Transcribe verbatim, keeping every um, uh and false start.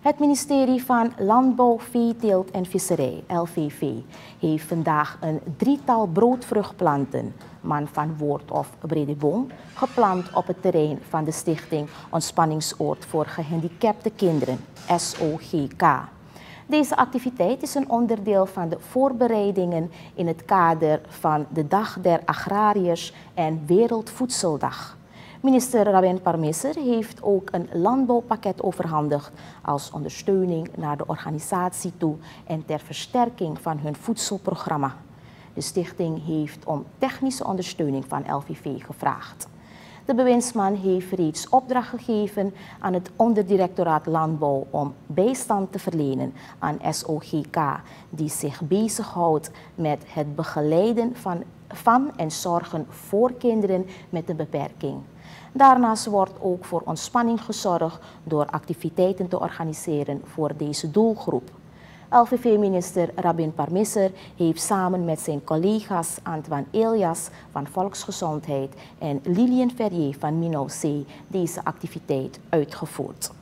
Het ministerie van Landbouw, Veeteelt en Visserij, L V V, heeft vandaag een drietal broodvruchtplanten, man van Woord of Bredeboom, geplant op het terrein van de stichting Ontspanningsoord voor Gehandicapte Kinderen, S O G K. Deze activiteit is een onderdeel van de voorbereidingen in het kader van de Dag der Agrariërs en Wereldvoedseldag. Minister Rabin Parmeser heeft ook een landbouwpakket overhandigd als ondersteuning naar de organisatie toe en ter versterking van hun voedselprogramma. De stichting heeft om technische ondersteuning van L V V gevraagd. De bewindsman heeft reeds opdracht gegeven aan het onderdirectoraat Landbouw om bijstand te verlenen aan S O G K, die zich bezighoudt met het begeleiden van, van en zorgen voor kinderen met een beperking. Daarnaast wordt ook voor ontspanning gezorgd door activiteiten te organiseren voor deze doelgroep. L V V-minister Rabin Parmeser heeft samen met zijn collega's Antoine Elias van Volksgezondheid en Lilian Ferrier van Minau C deze activiteit uitgevoerd.